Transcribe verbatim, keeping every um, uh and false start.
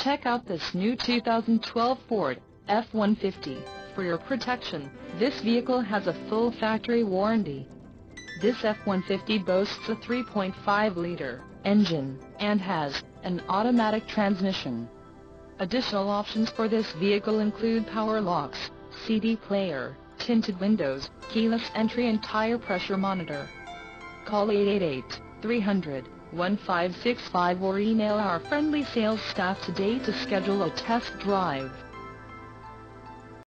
Check out this new two thousand twelve Ford F one fifty. For your protection, this vehicle has a full factory warranty. This F one fifty boasts a three point five liter engine, and has an automatic transmission. Additional options for this vehicle include power locks, C D player, tinted windows, keyless entry and tire pressure monitor. Call eight eight eight, three hundred, one five six five or email our friendly sales staff today to schedule a test drive.